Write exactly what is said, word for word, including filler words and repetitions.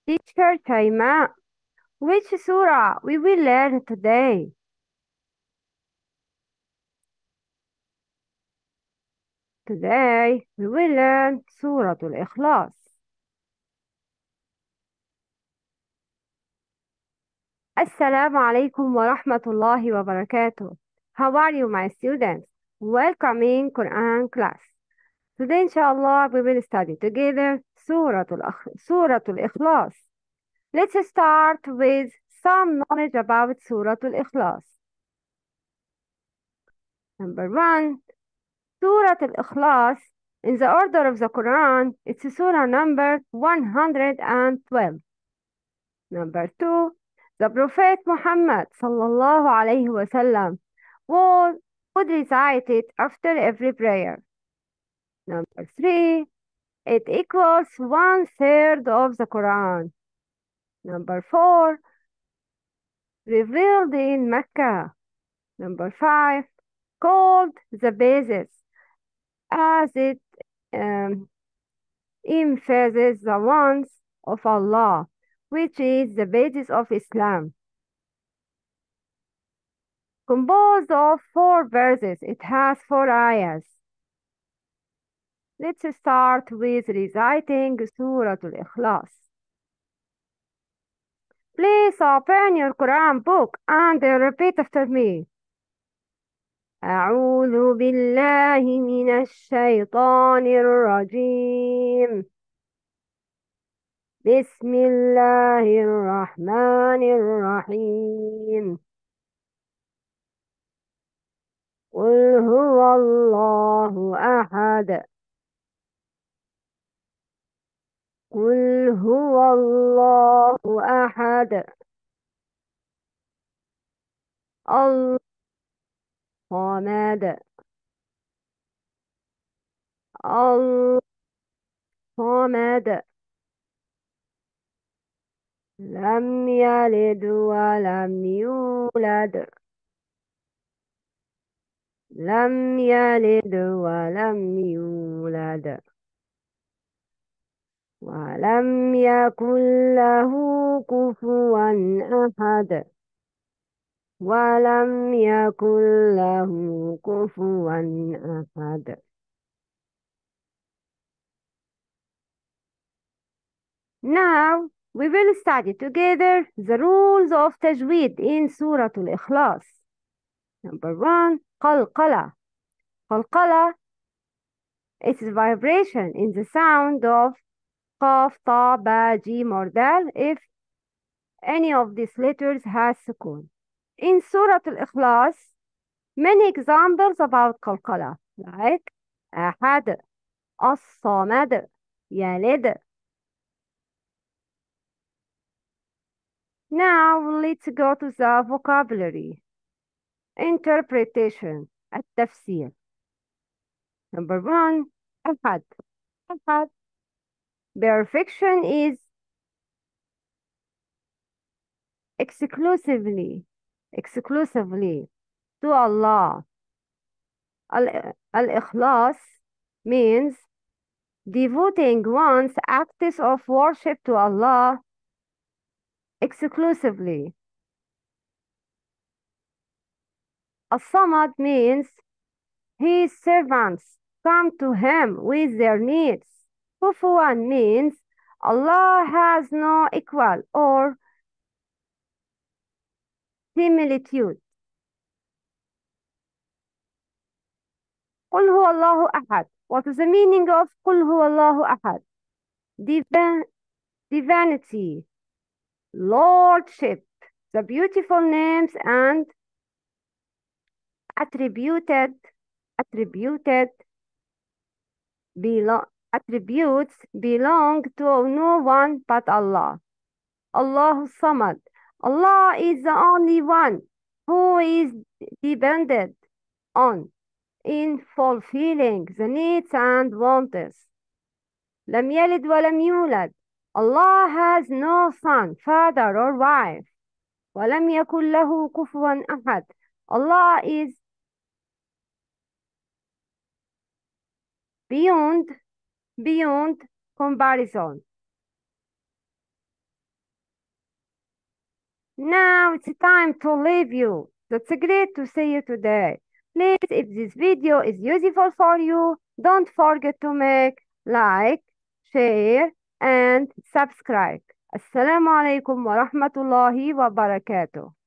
Teacher Taima, which surah we will learn today? Today we will learn Surah Al-Ikhlas. Assalamu alaikum wa rahmatullahi wa barakatuh. How are you, my students? Welcome in Quran class. Today, inshallah, we will study together Surah Al-Akh- Surah Al-Ikhlas. Let's start with some knowledge about Surah Al-Ikhlas. Number one, Surah Al-Ikhlas, in the order of the Quran, it's Surah number one hundred twelve. Number two, the Prophet Muhammad sallallahu alayhi wasallam would, would recite it after every prayer. Number three, it equals one third of the Quran. Number four, revealed in Mecca. Number five, called the basis, as it um, emphasizes the ones of Allah, which is the basis of Islam. Composed of four verses, it has four ayahs. Let's start with reciting Surah Al-Ikhlas. Please open your Quran book and repeat after me. أعوذ بالله من الشيطان الرجيم. بسم الله الرحمن الرحيم. قل هو الله أحد. قل هو الله أحد. الصمد. الصمد. لم يلد ولم يولد. لم يلد ولم يولد ولم يكن له كفوا أحد. ولم يكن له كفوا أحد. Now we will study together the rules of tajweed in Surah Al-Ikhlas. Number one, qalqala. Qalqala is vibration in the sound of qaf, ta, ba, jim, or dal if any of these letters has sukun. In Surah Al-Ikhlas, many examples about qalqala, like ahad, as-samad, yalid. Now let's go to the vocabulary. Interpretation, التفسير. Number one, ahad. Ahad. Perfection is exclusively, exclusively to Allah. Al- Al-Ikhlas means devoting one's acts of worship to Allah exclusively. As-Samad means his servants come to him with their needs. Kufuwan means Allah has no equal or similitude. قل هو الله أحد. What is the meaning of قل هو الله أحد? Divi- divinity, lordship, the beautiful names and attributed attributed belo- attributes belong to no one but Allah. Allahu Samad. Allah is the only one who is dependent on in fulfilling the needs and wants. لم يلد ولم يولد. Allah has no son, father or wife. ولم يكن له كفوا أحد. Allah is beyond beyond comparison. Now it's time to leave you. That's great to see you today. Please, if this video is useful for you, don't forget to make like, share, and subscribe. Assalamu alaikum wa rahmatullahi wa barakatuh.